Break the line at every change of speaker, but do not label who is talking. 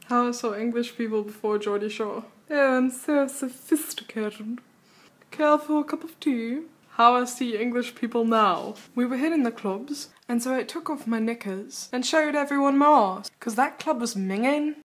How I saw English people before Geordie Shore. Oh, I'm so sophisticated. Care for a cup of tea? How I see English people now. We were hitting the clubs, and so I took off my knickers and showed everyone my arse, 'cause that club was minging.